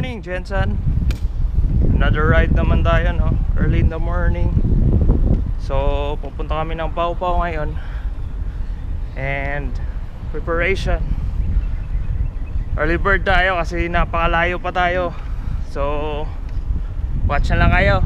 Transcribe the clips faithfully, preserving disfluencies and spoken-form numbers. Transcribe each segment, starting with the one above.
morning, Jensen. Another ride naman tayo, no? Early in the morning. So, pupunta kami ng Pau Pau ngayon. And preparation. Early bird tayo kasi napakalayo pa tayo. So, watch na lang kayo.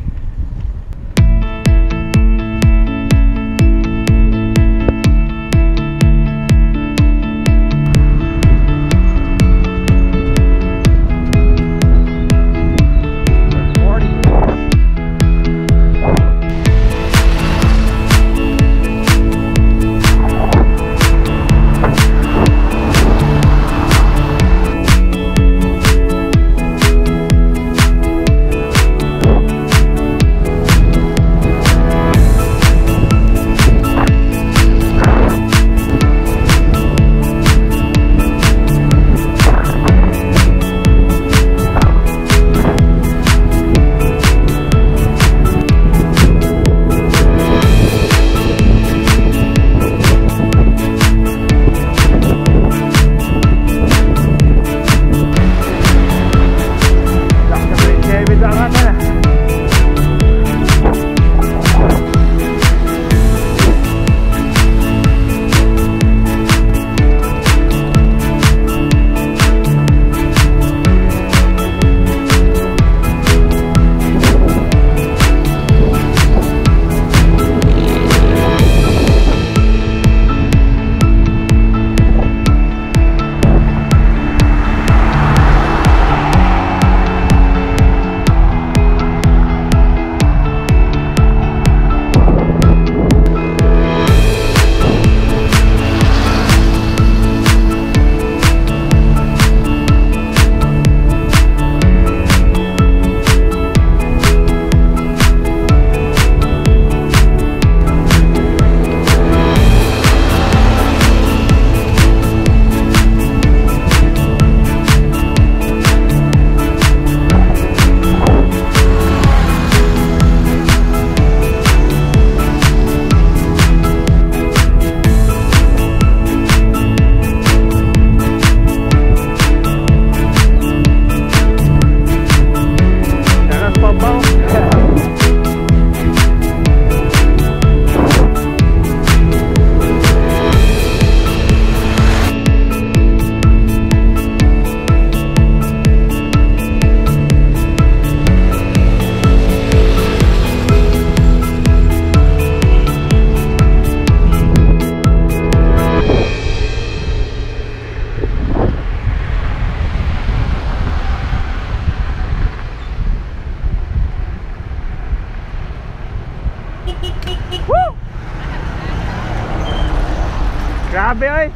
Grabe oy.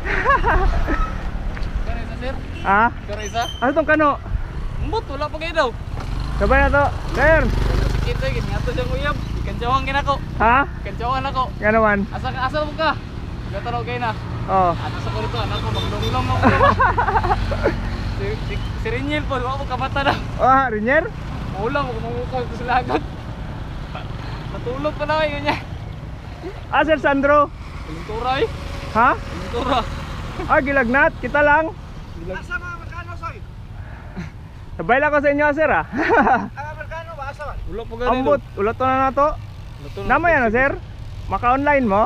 Kano isa sir? Ha? Kano isa? Ano tong kano? Umbot, wala pa kayo daw. Sabay na to. Sir. Kita gini, ato siyang uyab. Ikansyawang ginako. Ha? Ikansyawang ako. Nga naman. Asa ka, asa mo ka? Gatanaw kayo na. Oo. Ato sa ko rito, anak ko, maglong-long ako. Si, si, si Rinyel po, wala ko kamata na. Oh, Rinier? Maulang ako, mamukha ito sa lagat. Natulog pa na kayo niya. Ah, Sir Sandro. Kalintura eh. Ha? Kalintura. Ah, gilagnat. Kita lang. Asa mga Amerikano, soy? Sabay lang ko sa inyo, sir, ah. Ang Amerikano ba? Asa ba? Ulo po ganito. Ambot. Ulot to na na to. Namay ano, sir? Maka-online mo?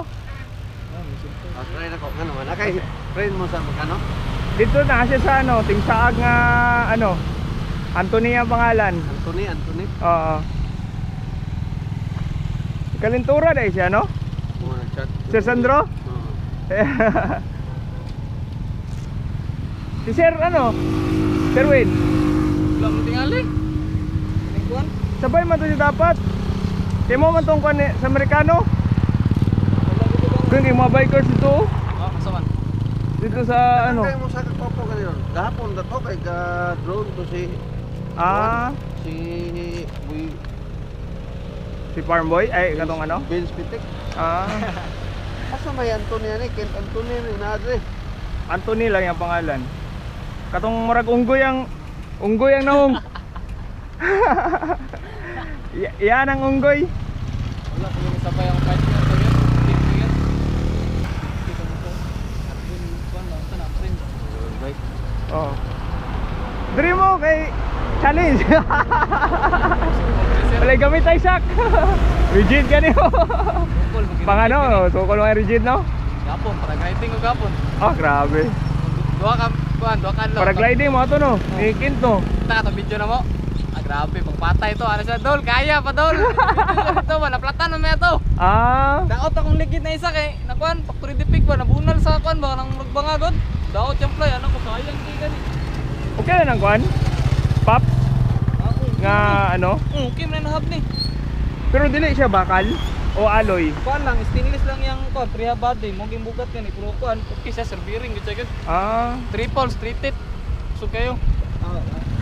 Ah, try na ko. Ano man? Akay, friend mo sa Amerikano? Dito na siya sa ano, Tingsaag nga, ano, Anthony ang pangalan. Anthony, Anthony. Oo. Kalintura dahil siya, no? Mga nag-chat. Sir Sandro? Oo. Si Sir, ano? Sir Wade? Wala mo tingali. Ningkuan. Sabay man to siya dapat. Kaya mo man tong kwan eh, sa Amerikano. Wala ko ito bang. Kung yung mga bikers dito. Ah, kasaman. Dito sa ano. Kaya mo sa kapopo ka nila. Gahapon na to kay ga-drone to si... Ah, Si... Boy... si Farm Boy. Ay, katong ano. Vince Pitik. Ah, Asa may Anthony yan eh? Kent Anthony na inaadre. Anthony lang yung pangalan. Katong marag unggoy ang unggoy ang naong. Y- yan ang unggoy. Wala ko yung sabay ang fight niya. Sige, sige. Kita mo ko. At yun, kuwan lang. Ito na, friend. Bye. Oh. Diri mo kay challenge. Walay gamit ay sak. Rigid ka niyo. Pang ano, sukol mga rigid no? Gapon, paragliding ko gapon. Ah, grabe. Dua ka, kuan, dua ka lang. Paragliding mo ato no? Ni Kinto. Ta, to video na mo. Ah, grabe, pagpatay to. Ano sa dol? Kaya pa dol. Ito ba, naplatan mo ito. Ah, Daot akong ligid na isa kay nakuan, factory dipig ba, nabunal sa kuan ba nang magbangagod. Daot yung fly, ano ko sayang kay gani. okay na nang kwan? Pops? Nga ano? Mm, kim na nahab ni. Pero dili siya bakal o alloy? Kuan lang, stainless lang yang kuan, priha body, mo bugat gani pero kuan, okay siya serving gid siya gid. Ah, Triple straight it. So kayo. Ah,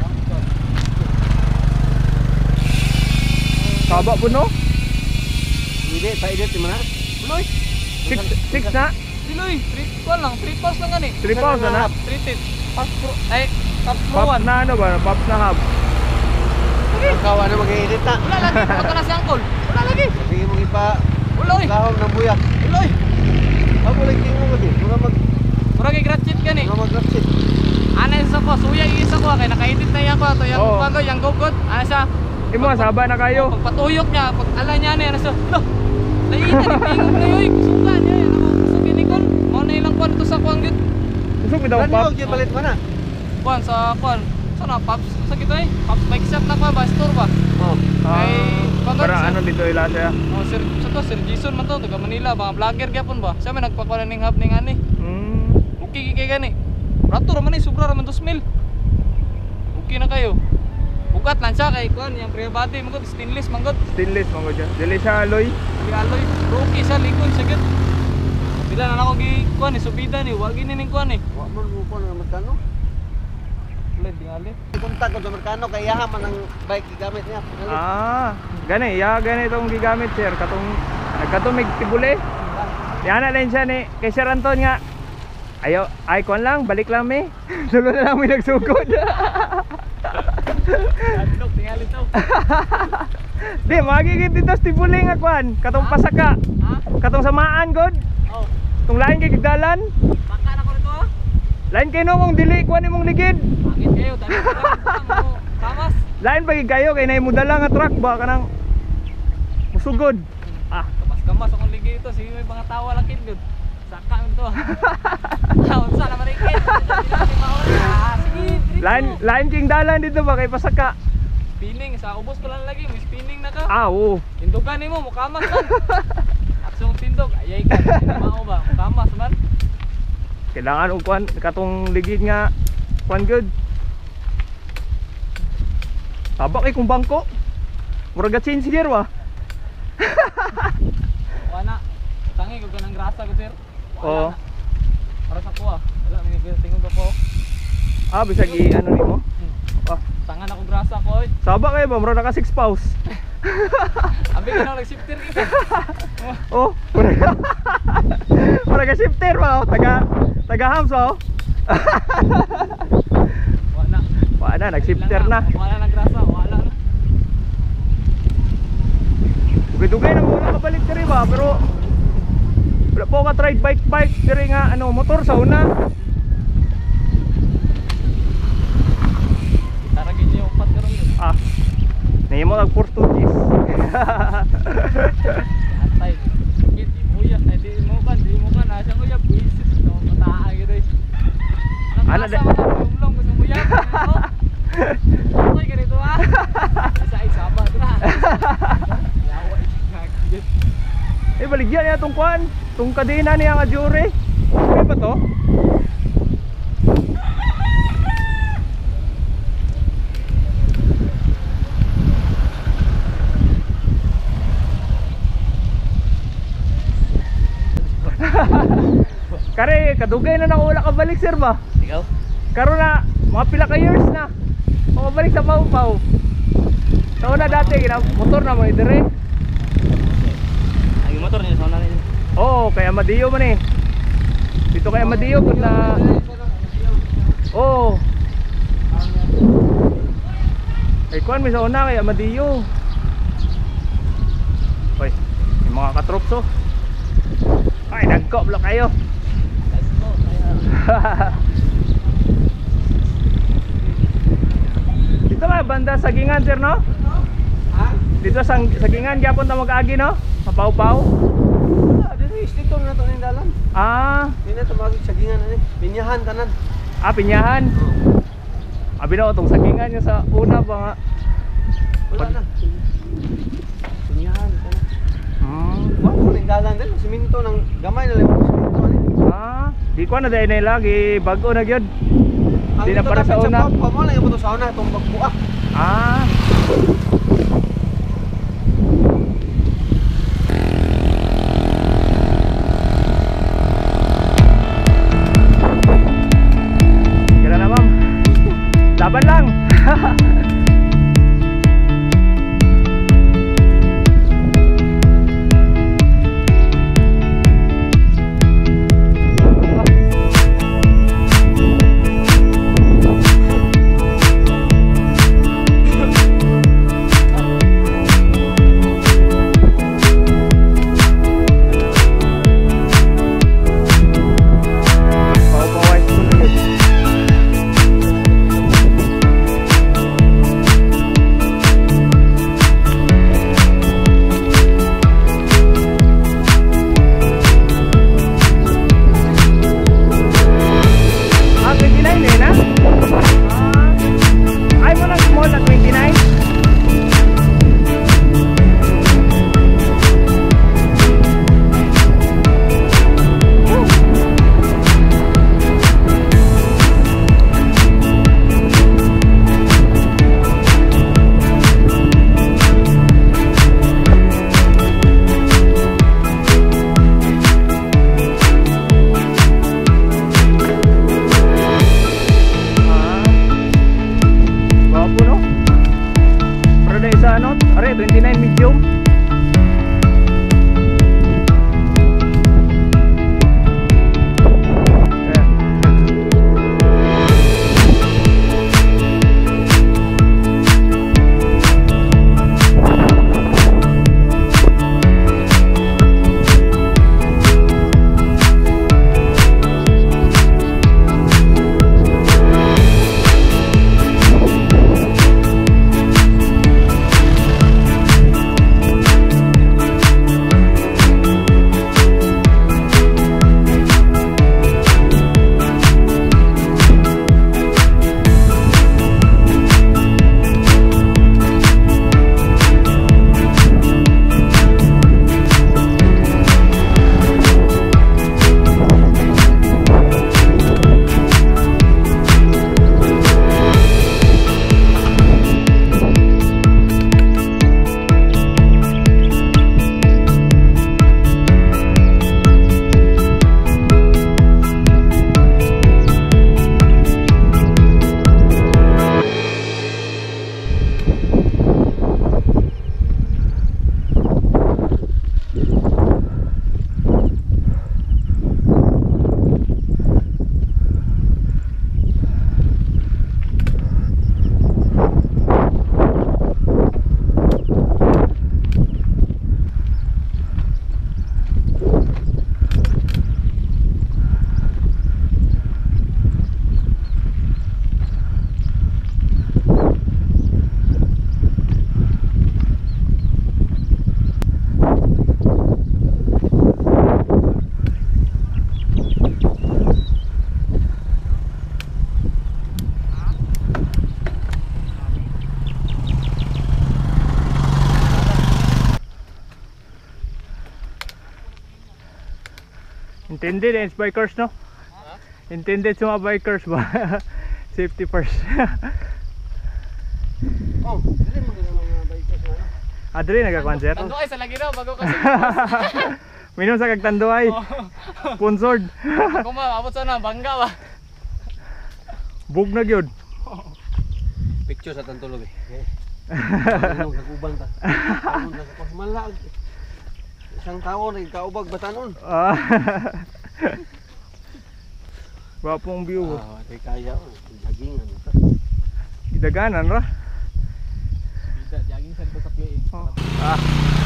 saba po no? Hindi, pa-edit mo na. Uloy. Six, six na? Diloy, three kuan lang, three pulse lang gani. Three pounds na na? Straight it. Pas pro, ay, pas pro Pops one. na ano ba? Pops na hub. Ikaw ano mag-edit na. Wala lagi, wala na si Uncle. Wala lagi. Sige mo ipa Uloy. lahom ng buyak. Uloy. Ako lang tingin mo din. Mga mag Mura kay gratchit gani. mga mag-rapsit. Ana sa ko, suya isa ko kay naka-edit na yan ko to, yang Oo. kuan yang gogod. Ana sa Imo, saba na kayo. pagpatuyok niya, pag ala niya ni ano sa. Lo. Lain na tingog na yoy, kusukan niya. Ano sa kinikon? Mo na ilang kuan to sa kuan gid. Gusto ko daw Ano Pops. yung palit mo na? Kuan sa kuan. Sana Pops sa kita eh. Pops bike shop na ko ba store ba? Oh. Ah, Ay, pagod para siya. ano dito ila siya. Oh, sir, sa to Sir Jason man to, taga Manila, mga vlogger gyapon ba? Siya may nagpakuha ning hub ning ani. Hmm. Okay kay gani. Rato raman ni sobra raman dos mil. Okay na kayo. Bukat lang siya kay kuan yang pre body mangod stainless mangod. Stainless mo dyan. Dili siya alloy. Di alloy. Pero okay sa likod sa gid. Bila na ako gi kuan ni subida ni, wa gini ning kuan ni. Wa man mo ko ng Amerikano. Ulit tingali. Kunta ko sa Amerikano kay yaha man ang bike gigamit niya. Ah, gani. Ya, gani itong gigamit sir. Katong, nagkatong may tibuli. Yan na lang siya ni. Kay Sir Anton nga. Ayo, ay kon lang. Balik lang mi. Dulo na lang may nagsugod. Adlok tingali to. Di, magiging dito sa tibuli nga kwan. Katong pasaka. Ha? Katong samaan god. Oh, Tung lain kay gigdalan. baka na ko nito ah. Lain kay no mong dili kwan imong ligid. Bakit kayo dali mo tamas. Lain pagi kayo kay nay mo dala nga truck ba kanang musugod. Ah, Kamas-kamas akong ligi ito, sige may mga tawa lang kid good. Saka ito. Ah, unsa na marikit. Ah, sige. lain lain king dalan dito ba kay pasaka. Spinning sa ubos pa lang lagi, may spinning na ka. Ah, oo. Tindugan nimo mukamas man. Aksong tindog, ayay ka, hindi na mao ba? Mukamas man. Kailangan og kwan katong ligid nga kwan good. Tabak kay kung bangko. Murag change gear ba? Wala. Tangi ko ganang grasa ko sir. Wala Oo. na. Para sa kuha. Wala may tingog ko. Ah, bisag i ano nimo? Ah, Tangan ako grasa ko oy. saba kay ba murag naka six paus. Abi ka nag shifter kita. Oh, murag murag ka shifter ba? Oh, taga taga hams ba? Oh. Wala. Wala na, nag-shifter na. Wala na grasa, wala na. Dugay-dugay na muna kabalik diri ba, pero wala po ka ride bike bike diri nga ano motor sa una. Taragin niyo upat karon yun. Ah. Nahimo kag Portuguese. Atay. Git imuya, ay di mo kan, di mo kan asa ko ya buisit to mataa gyud. Ano de- Lumlong gusto mo yan. Oy ganito ah. Sa isaba na. Yawa ikagit. Eh baligyan niya tong kwan, tong kadena niya nga jure. Okay ba to? Kare kadugay na nako wala ka balik sir ba? Ikaw? Karon na mga pila ka years na. Makabalik sa Pau-Pau. Sa una dati gina motor na mo dire. Ay motor niya sa una nila. Oo, kay Amadeo man eh. Dito kay Amadeo kun na Oo. Ay kuan mi sa una kay Amadeo. Hoy, yung mga katrops oh. Ay, nagko blo kayo. Let's go. Dito ba banda Sagingan sir no? Ha? Dito sa Sagingan gyapon ta mag-agi no? Mapaw-paw. Ah, dito istito na to ning dalan. Ah, Dili na to magsagingan ani. Pinyahan kanan. ah Pinyahan. Abi na tong Sagingan yung sa una ba nga. Wala na. Pinyahan kanan. Hmm. Wa mo ning dalan din, siminto nang gamay na lang siminto ani. Ah, di ko na dahil nila gi bago na gyud. Ang Di na dito para sa dapat una. papa mo lang yung sa una itong bagbuak. Ah. Kira na ma'am. Laban lang. twenty-nine medium. Intended and bikers no? Huh? Intended sa mga bikers ba? Safety first. Oh, dili mo gina mga bikers na ano. Ah, dili nagkakuan sir? Tanduay sa lagi daw bago kasi. Minom sa kagtanduay. Sponsored. Kung maabot sana bangga ba. Bug na gyud. Picture sa tantulog eh. Ano kaguban ta. Ano sa pasmalag. Isang tao rin kaubag batanon. Ah. Wapong view. Ah, kay kaya oh, jogging ano ta. Idaganan ra. Bisa jogging sa sa play. Oh. Ah.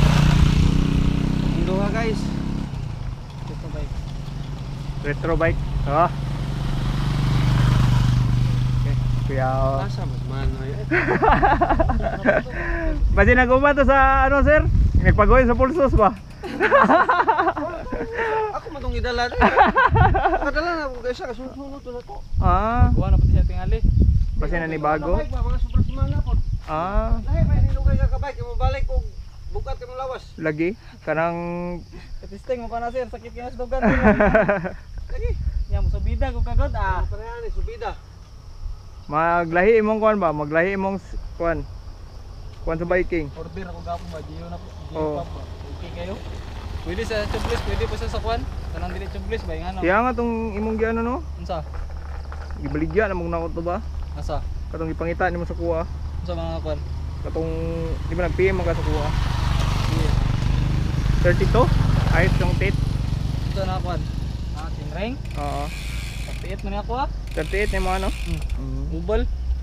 Indo nga guys. Ito bike. Retro bike. Ah. Okay. Kuya. Asa mas man ay. Basi naguma to sa ano sir? Nagpagoy sa pulsos ba? Ako man tong idala rin. Kadala na ko kaysa kasunod to nako. Ah, Kuha na pati siya tingali. basi na ni bago. Bike ba mga sobra semana po. Ah, Lahi pa ni lugay ka bike mo balik og bukat mo lawas. lagi kanang Testing mo ka na sir, sakit kaya sa dugan. Lagi. Nya mo subida ko kagod ah. Pareha ni subida. maglahi imong kuan ba? Maglahi imong s- kuan. Kuan sa biking. Order ako gapon ba, Gio na po. Gio Oo. pa ba. Okay kayo? Pwede sa tubeless, pwede pa sa sakwan. Kanang dili tubeless ba yung ano? Kaya nga tong imong giano no? Unsa? Gibaligya na mong nako to ba? Asa? Katong ipangita nimo sa kuha. Unsa mga kwan? Katong di ba nag-P M ka sa kuha? thirty-two? Ayos yung tit. Unsa na kwan? Ah, tinring. Oo. Papiit man ako ah. thirty-eight na yung mga ano? Hmm. Mm. Ubal.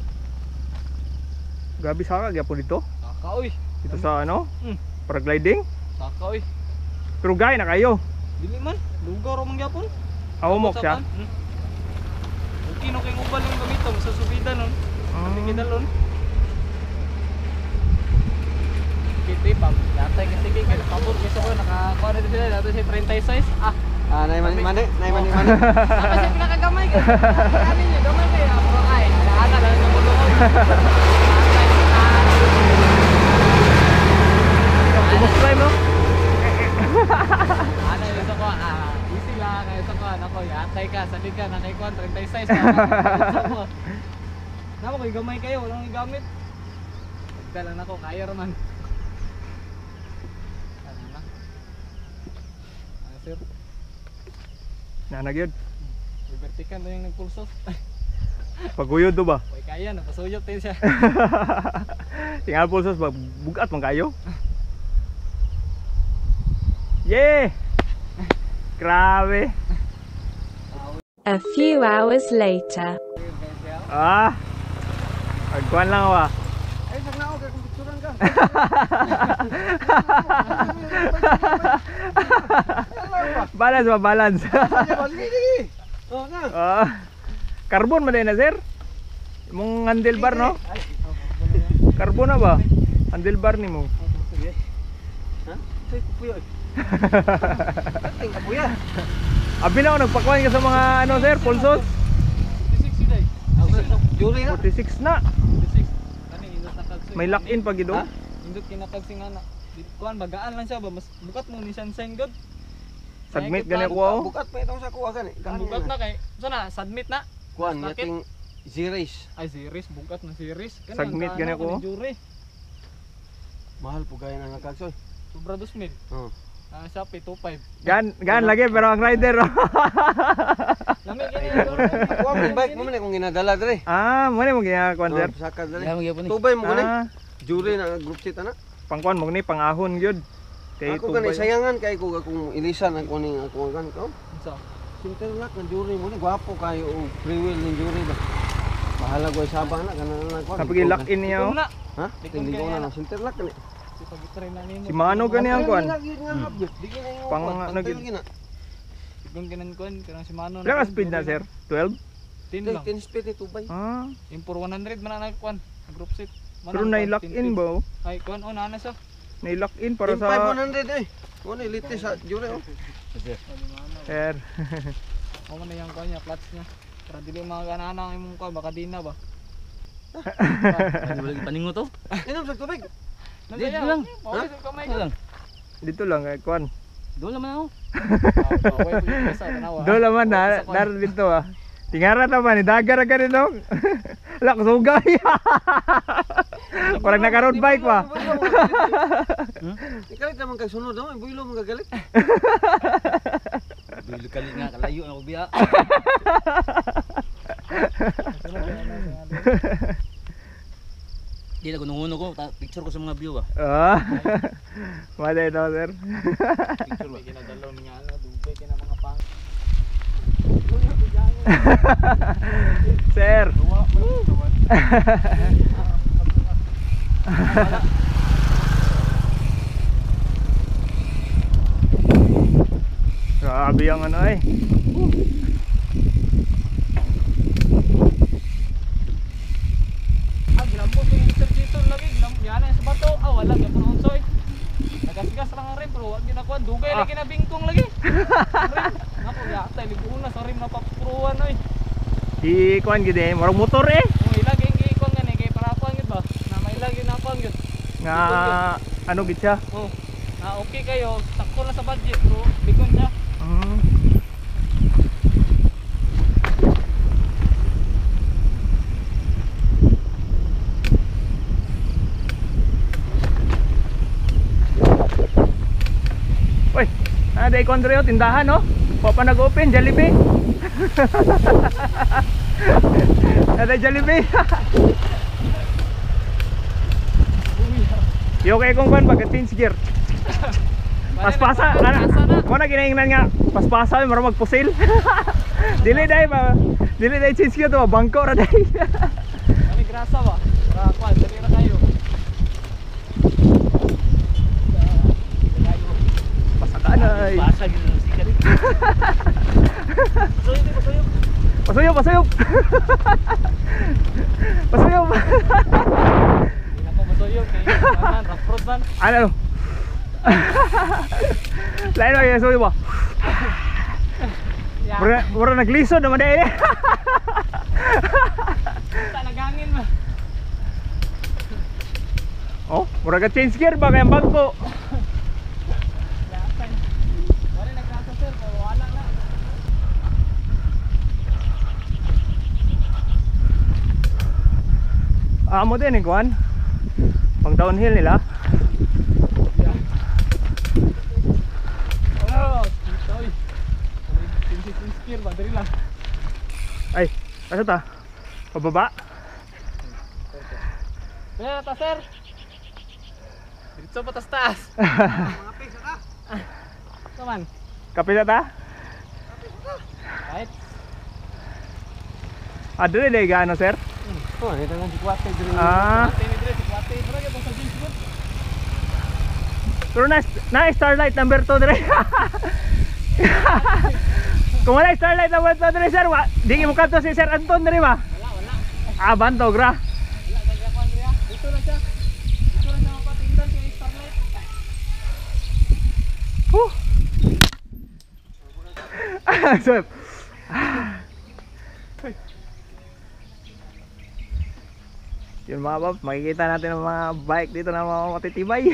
Gabi sa gyapon dito. Saka oy. Dito sa ano? Hmm. Paragliding. Saka oy. Pero gay na kayo. Dili man. Lugaw ra man gyapon. Ahumok siya. Hmm. Okay no kay ubal yung gamiton sa subida nun. Hindi Mm. kidalon. Kiti pa. Yatay kasi kay kay pabor kay sa ko nakakuha na din sila dato si thirty-six. Ah, Ah, nay mani mani, nay mani mani. apa siya pinakagamay kay. Ano niyo, gamay kay ako kay. Ana lang sa mundo ko. Kumusta mo? Ano yung sa ko, ah, easy lang kayo sa ko, nako, yatay ka, sabi ka, nakaikuan, thirty-six, nako, kay gamay kayo, walang igamit. Pagka lang ako, kaya raman. Ano na? Ah, sir, Nanagyod. libertikan na yung nagpulsos. Paguyod do ba? Uy, kaya, napasuyot tayo siya. Tinggal pulsos ba? Bugat man kayo. Yeah! Grabe. A few hours later. Ah. Agkuan lang wa. Ay sag na ako kay kumpituran ka. Balance ba balance? Lagi. Oh na. Ah. Carbon man din na sir. Imong handlebar no? Carbon na ba? Handlebar nimo. Sige. Ha? Say puyo. Ting kapuya. Abi na ako nagpakuan ka sa mga ano sir, pulsos. forty-six siday. Juri na. forty-six na. forty-six. Kani, indot nakagsoy. May lock-in pa gido. Ha? Indot kinakagsi nga na. Kuan, bagaan lang siya ba? Mas bukat mo ni Sunshine God. Submit gani ko. oh. Bukat pa itong sa kuha gani. Ang bukat na kay, so na, submit na. Kuan Bakit? yating series. Ay, series, bukat na series. Kani, Submit ang gani kaano, ko. kani jury. Mahal po gaya na nakagsoy. Sobra dos mil. Oh. Ah, Shopee, two five. Gan gan lagi pero ang rider. oh. Lami gani. Kuha mo yung bike mo man kung ginadala dire. Ah, mo ni mo ginakuan sir. Oh, sakad dali. Yaman gyapon ni. Tubay mo gani. Ah, Juri na group seat ana. pangkuan mo ni pangahon gyud. Kay Ako gani tubay. sayangan kay ko kung ilisan ang kuning ako gan ko. Unsa? Sinter lak ng juri mo ni gwapo kayo og free will ng juri ba. Bahala ko sabang na kanan na ko. Kapag lock in niya. oh. Ikaw na. Ha? Tindigo na sinter lak ni. Si pagitry na nimo. Si Mano gani ang kuan. Pang Pang- ano nag- gina. Igong ginan kuan, kanang si Mano. Ilang ka speed na sir? twelve? ten lang. ten speed ni tubay. Ah, Impor one hundred man na kuan. Group set. pero na-lock in ba? oh? Ay, kuan on ana siya. Na-lock in para Para sa one hundred eh. Mo ni litis sa juri oh. sir. Ako man na yung kuan niya, clutch niya. Para dili mga ganana ang imong kuan, baka di na ba? Paningo to? Inom sa tubig. Dito lang. Okay, sa kamay Ano ko. lang? Dito lang eh, kuan. Doon naman ako. Okay, pwede sa tanawa. Do laman na dar dito ah. Tingara naman ni dagar ka nito. Ala ko sugay. Parang naka-road bike pa. Ikalit naman kay sunod naman, builo mo gagalit. Bilo kali nga kalayo na ko biya. Di na gunung-uno ko, ta- picture ko sa mga view ba. Ah. Mali no sir. Picture ba ginadalaw niya ano, dubay kina mga pang. Sir. Grabe ang ano eh. yan sa bato. Ah, wala gyud puno unsoy. Nagasgas lang ang rim pero wag ginakuan dugay Ah. lagi na bingkong lagi. Rim. Nako yatay libuon na sa rim na papuruan oy. Di kuan gid eh, murag motor eh. Mo ilagay gi kon nga ni kay para kuan gid ba. Na may ilagay na kuan gid. Nga ano gid siya. Oh. Na okay kayo, sakto na sa budget bro. Bigon siya. Mm. Uy, ada ikon dre tindahan no. Pa pa nag-open Jollibee. Ada Jollibee. Yo kay kung kan bagat change gear. Paspasa ana. Mo na ginaingnan nga paspasa ay maro magpusil. Dili dai ba. Dili dai change gear to bangko ra dai. Kami grasa ba? Para kuan dali ra kayo. Pasakaan ay. Basa gid ang sikat. Pasuyop, pasuyop. Pasuyop, pasuyop. Pasuyop. Hindi na ko masuyok kay kanan rough road man. Ano? Lain lagi suyop ba? Ya. Mura mura naglisod naman dai. Ta nagangin ba. Oh, mura ka change gear ba kay bangko? Yatay. Wala naggrasa sir, pero wala na. Amo din eh kuan. Pang downhill nila. Oh, itoy. Tinsi tinskir ba diri lang. Ay, asa ta? Pababa. Eh, ta sir. Dito pa tas taas. Kaman. Kape na ta? Right. Adre dai gaano sir? Oh, ito lang si Kuwate diri. Ah, Ate ni dire si Kuwate, pero gyud sa jeans good. pero na na starlight number two dire. Kung wala starlight number two dire sir, wa di mo kadto si Sir Anton dire ba? Wala, wala. Ah, bantog ra. Wala nagkakuan dire. Dito na siya. Dito na siya mapatindan kay Starlight. Huh. So, yun mga paps, makikita natin ang mga bike dito na mga matitibay.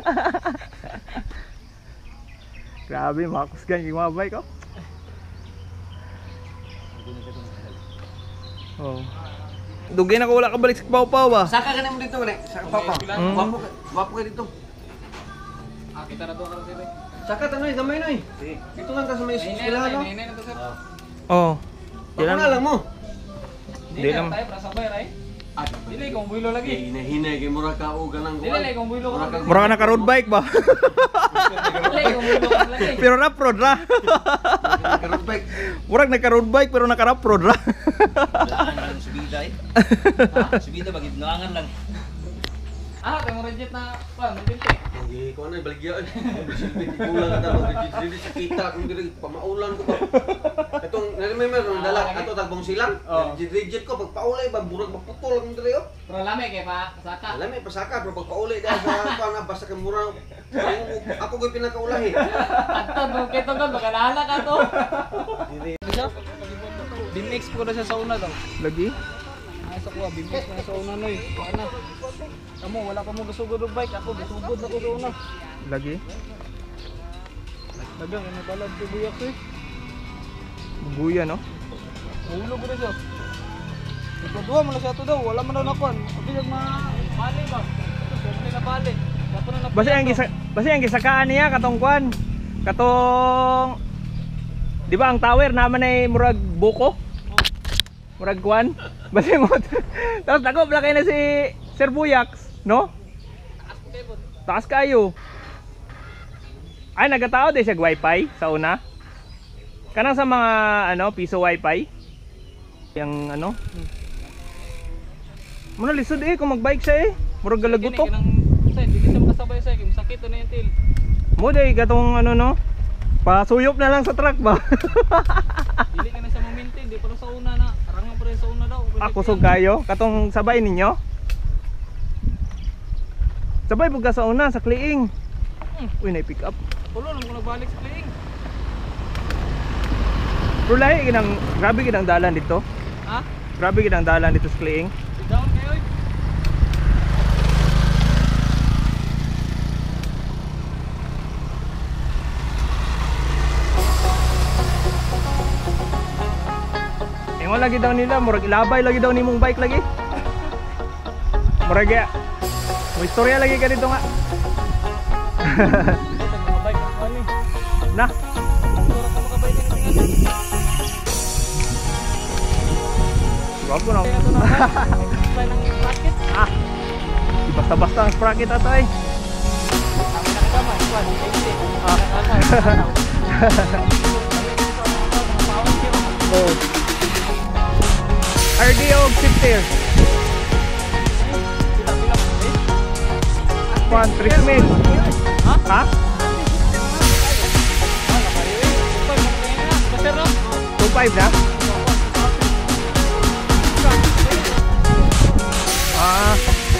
Grabe, makusgan yung mga bike oh. Oh. Dugay na ko wala ka balik sa Pau-Pau ba? Saka ka naman dito, wala. Saka papa. Mm. Wapo ka, wapo ka dito. Ah, kita na to karon sir. Saka tanoy, gamay noy. Dito lang ka sa may Hinay eskwelahan, na, no? hinay na to sir. Oh. Bako na lang mo. Di Dili lang. lang tayo para sabay ray. Ah, Dili kong builo lagi. hinahinay kay mura ka o ganang Dili lagi kong builo Mura ko. ka- Mura ka naka road bike ba? Dili kong builo ko lagi. Pero rap road ra. Road bike. Murag naka road bike pero naka rap road ra. Daan man subida eh. Subida bagid nangangan lang. Ah, tayo mo reject na kuan, reject. Hindi ko na baligya. Silbi kulang ka daw dili sa kita kung dili pamaulan ko ba. Katong nalimay meron dala ato tagbong silang. Rigid ko pagpaulay ba burag maputol ang dili oh. Pero lami kay pa saka. Alam may pasaka pero pagpaulay dahil sa pana basta kay mura. Ako ko'y pinakaulahi. Ato mo kay to gan baka nahala ka to. Binmix ko na siya sa una daw. Lagi. Ay sa kuha, binmix ko na sa una noy. Ana. Kamu wala pa mo gasugod og bike, ako gasugod na ko sa una. Lagi. Dagang ano pala di buyak ko eh. Buya no. Mahulog ko na siya. Ikaduha mo na siya to daw, wala man daw nakuan. Abi yung mga bali ba? Ito, siyempre na bali. Dapat na napiyat Basta ang to. gisa basta ang gisakaan niya katong kwan. Katong di ba ang tower naman ay murag buko? Murag kwan. Basta mo. Tapos dako bla kay na si Sir Buyax, no? Taas kayo. Ay nagatao din siya wifi sa una. Kanang sa mga ano piso wifi. Yang ano? Muna lisod eh kung magbike siya eh. Murag galagutok. Kini kanang say, di kasi makasabay sa kim sakit na yung tail. Mo day gatong ano no. Pasuyop na lang sa truck ba. Dili ka na siya ma-maintain, di pa rin sa una na. Arangan pa rin sa una daw. Ako sug kayo katong sabay ninyo. Sabay buga sa una sa Kliing. Uy, na-pick up. Tulo naman ko nagbalik sa Kliing. Pero lahi ginang grabe ginang dalan dito. Ha? Grabe ginang dalan dito sa Kliing. Down kayo. Ingon lagi daw nila, murag ilabay lagi daw nimong bike lagi. Murag ya. Mo istorya lagi ka dito nga. Mabay ka ko ni. Na. Siguro ka makabay din ng tingin. Bago na. Kaya ito na ba? May ng bracket. Ah. Di basta-basta ang sprocket ato ay. Ang nakakama, ikuan, eighty. Ah. Oh. R D O fifty. Kwan, three mil. Ha? Ha? two five na? Ah.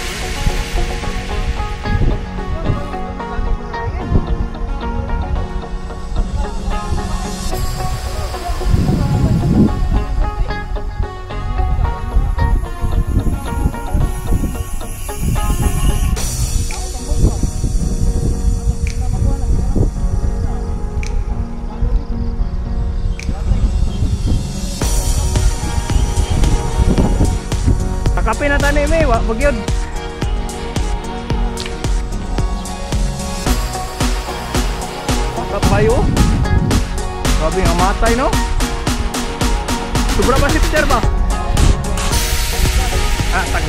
Kape na tanim eh, wag yun. Kap kayo. Grabe nga matay no. Sobra ba sipter ba? Ah, tag.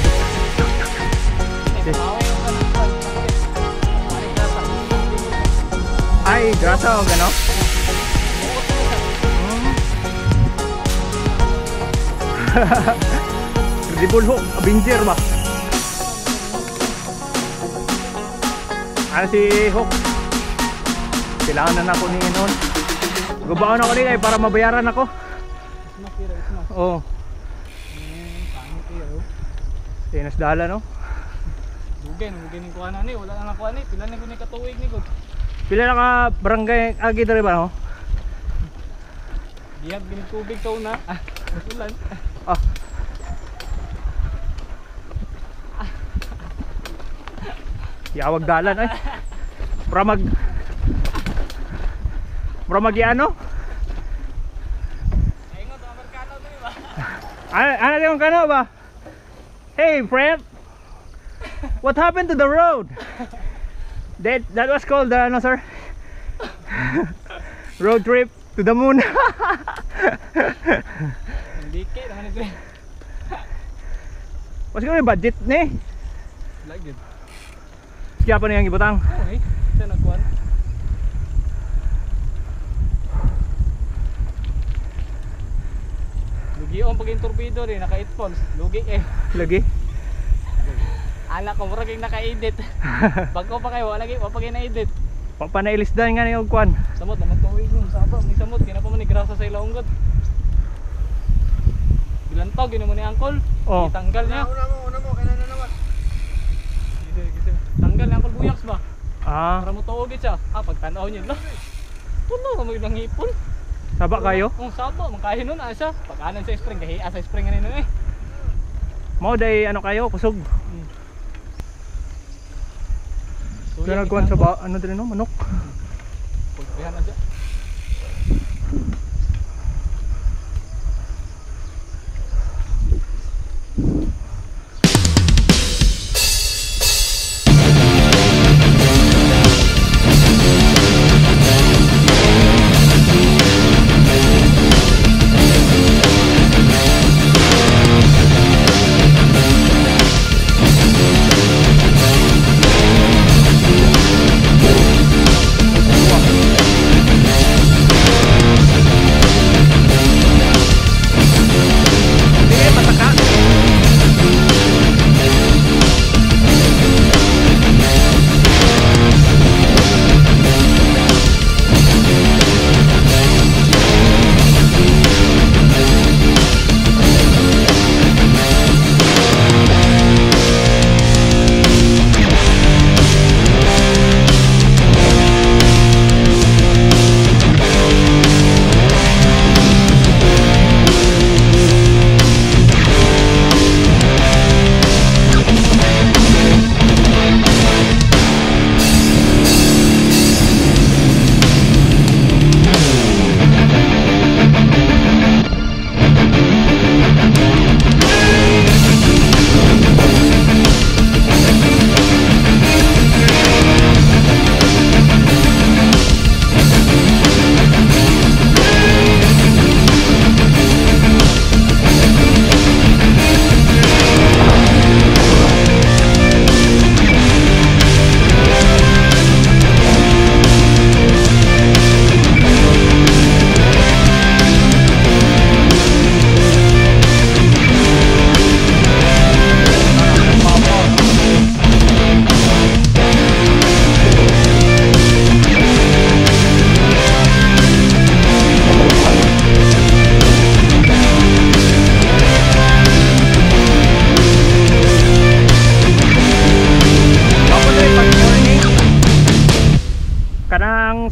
Ay, grasa o gano? Incredible Hulk, Avenger ba? Ano si Hulk? Kailangan na ako ni Inon. Gubaon ako ni kay para mabayaran ako. Oo. Tinas dala no? Dugay, dugay ni kuha na ni, wala na nakuha ni, pila na ko ni katuwig ni ko. Pila na ka barangay agi dere ba no? Dihag gini tubig ka una. Ah, ulan. Ah. Yawag dalan ay. Para mag Para mag ano? Ayun to Amerikano to ba? Ano ano yung kano ba? Hey friend. What happened to the road? That that was called the ano sir? Road trip to the moon. Dike naman ito. Mas kami budget ni. Lagi. Kaya pa niyang ibutang. Okay, sa nagkuhan. Lugi on pag yung torpedo rin, naka eight falls. Lugi eh. Lagi. Anak ko, murag yung naka-edit. Bago pa kayo, wala kayo, wapag yung na-edit. Papanailisdan nga niyong kwan. Samot, naman tuwig mo, saba, may samot, kaya na pa man igrasa sa ilaonggot. Bilantog, yun naman ni Uncle. Oh. Itanggal niya. Una mo, una mo, kailan na naman? Gise, gise. Tanggal ni Uncle Buyaks ba? Ah, Para mo tuwagit siya. Ah, pagtanaw niya, lah. Tulo, ramay lang hipon. saba kayo. Kung saba, magkahin nun, asa. Pagkanan sa spring, kahiya sa spring nga nino eh. Mao day ano kayo kusog. Hmm. Kaya nagkuhan sa ba ano din no manok. Pagkahan na siya.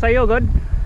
sayo, God.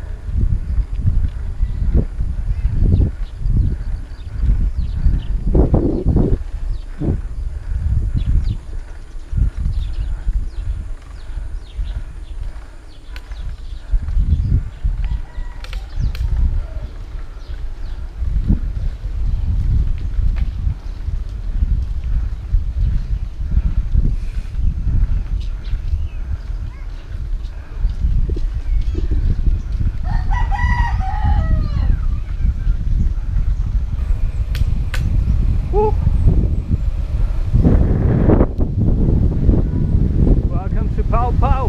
Woo. Welcome to Pau Pau.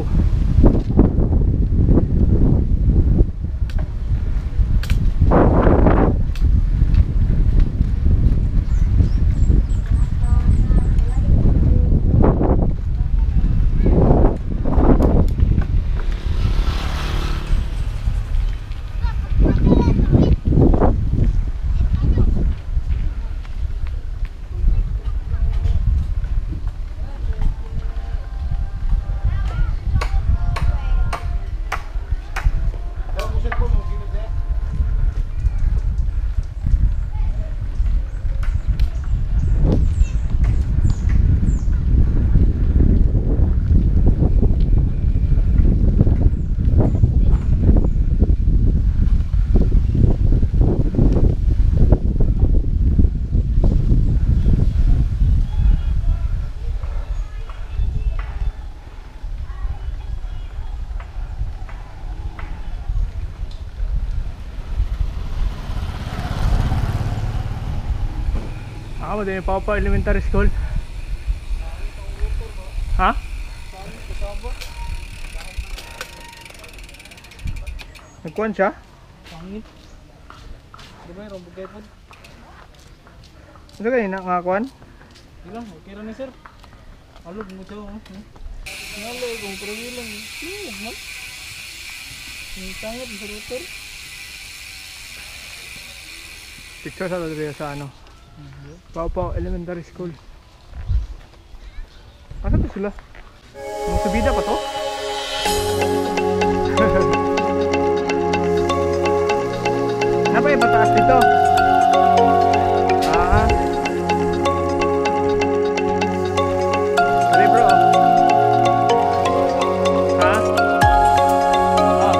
Ako din yung Pau Pau Elementary School. Ha? Nagkuhan siya? Pangit. Di ba yung bugay po? Ano kanina nakakuhan? Di lang, okay lang ni sir. Alog mo siya. Ngalay kung pero lang. Huwag man. Yung tangat sa router. Picture sa talaga sa ano? Pau Pau Elementary School. Asan to sila? Ang subida pa to? Napa yung pataas dito? Ah. Sorry bro. Ha? Oh.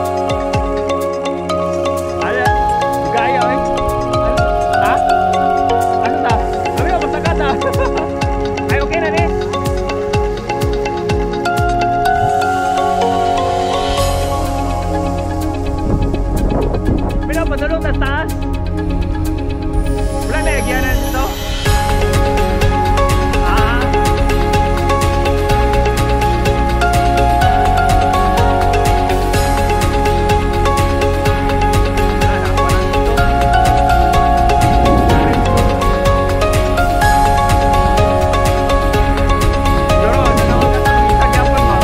Ala, gaya eh. Ha? Ano ta? Sabi ko, basta ka ta. Ay, okay na ni. Pinapadulong na taas. Wala na nagyanan dito. Ah. Wala na, wala dito. Doro, nanawag ka ng Tagapan mo.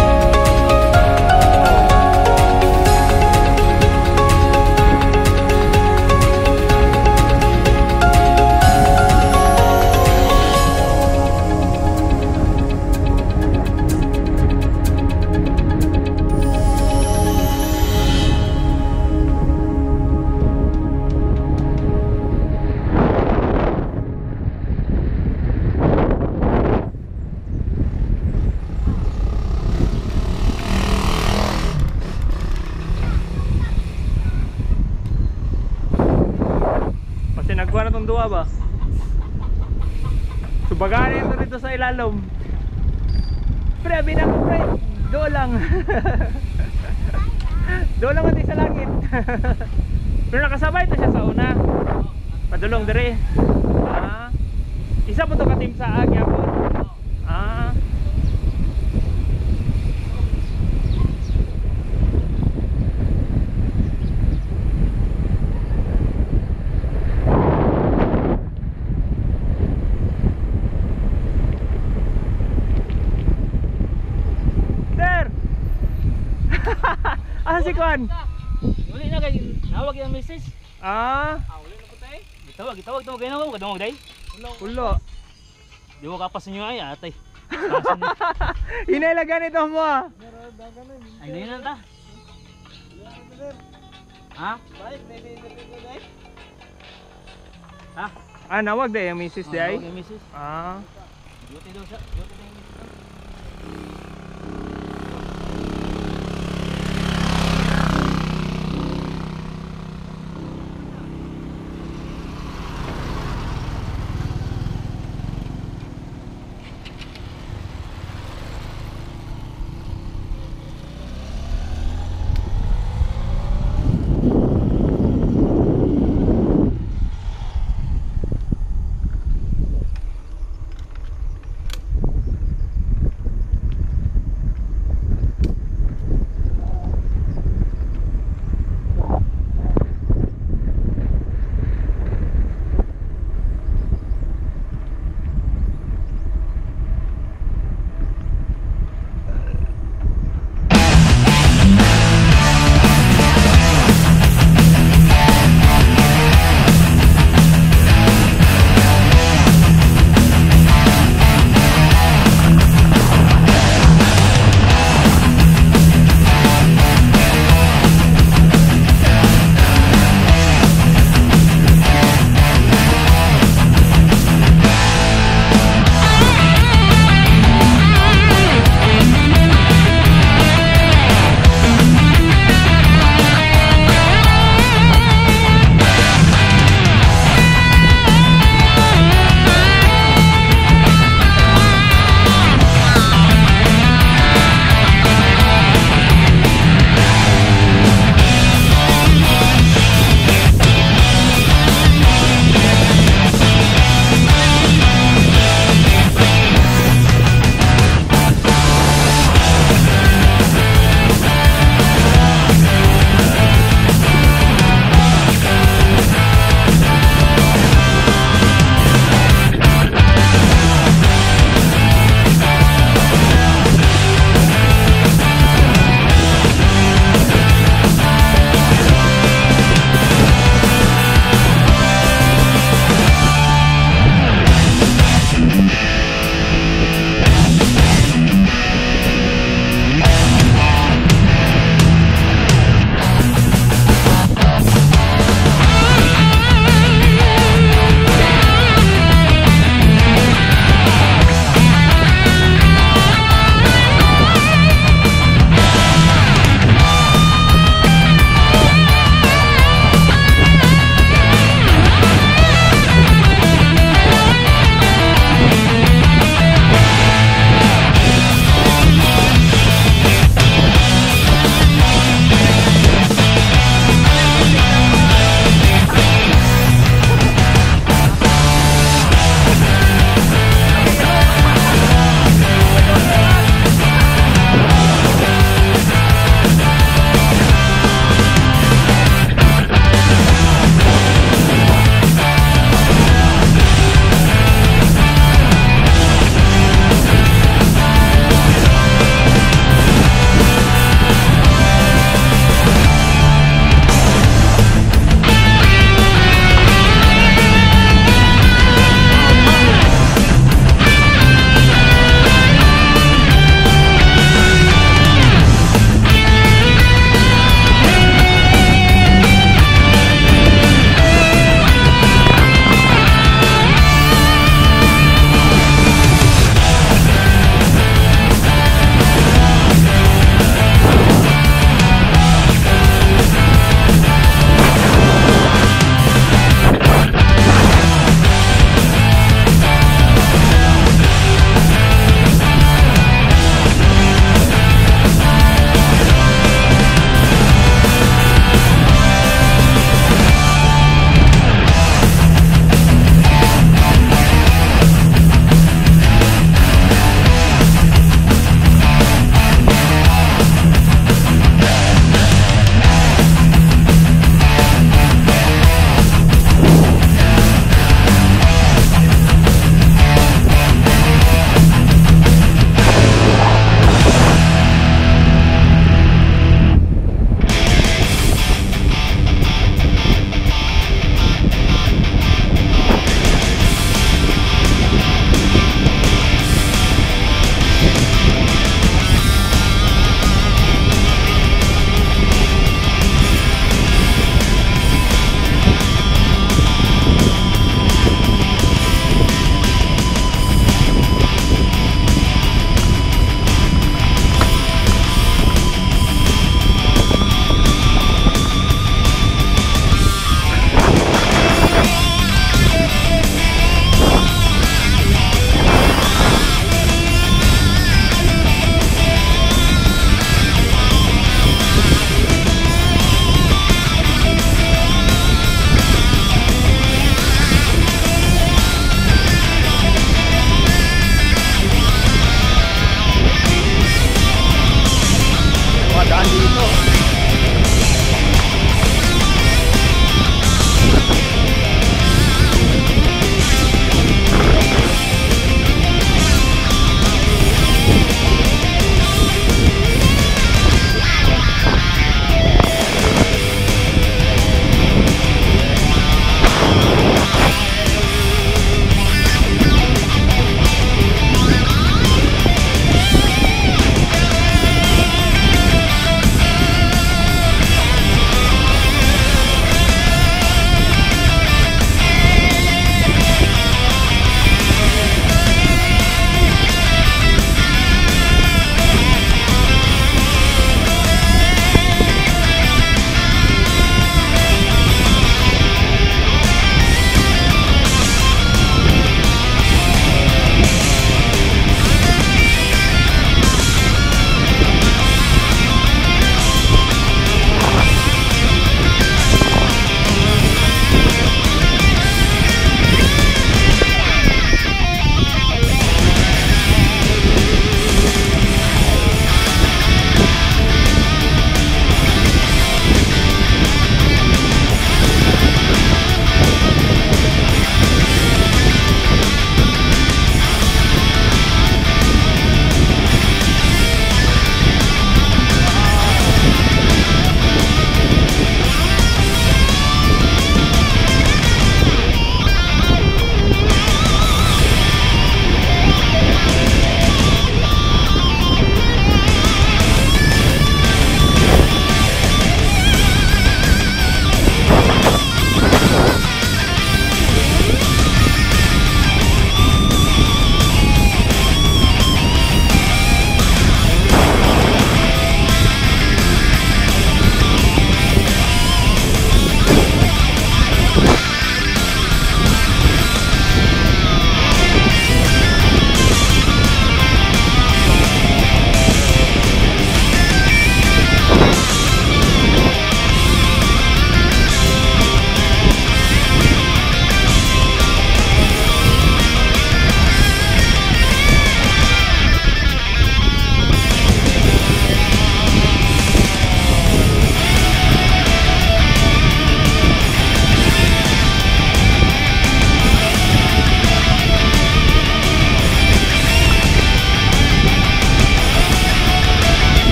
Kasi nagkuha na itong duwa ba? Subaganin ito dito sa ilalom. Pre, binak ko pre. Doon lang. Doon lang mati sa langit. Pero nakasabay ito siya sa una. Padulong dire. Ah. Isa po ito ka-team sa agya po. Ah. Sir! Ah, si Kwan? Uli na kay nawag yung message. Ah, Ah, ulit na po tayo. Gitawag, gitawag tawag kayo mo kadungog day. ulo. Di mo kapas niyo ay atay. Hinailagan ito mo ah. Ay na ta. Ha? Baik, baby, baby, baby. Ha? Ah, nawag day yung misis day? Okay, misis. Ah. Duty daw siya. Duty daw.